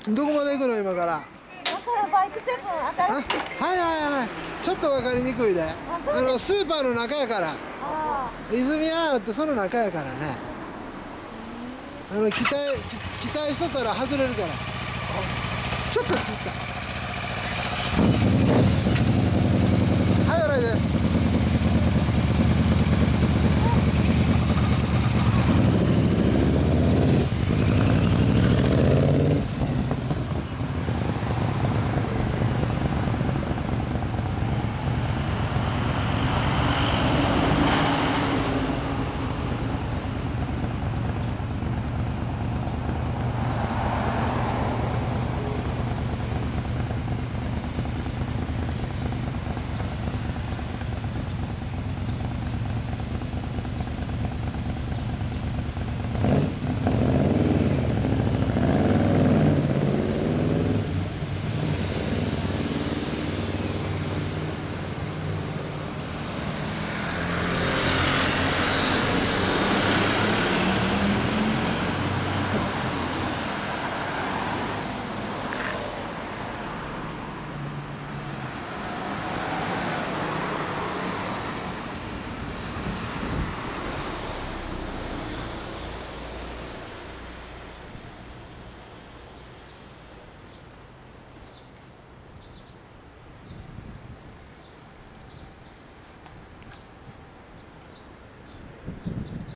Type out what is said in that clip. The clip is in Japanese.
どこまで行くの今から。 だからバイクセブン新しい。 はいはいはい。ちょっと分かりにくいで。スーパーの中やから。泉屋ってその中やからね。期待しとったら外れるから。ちょっと小さい。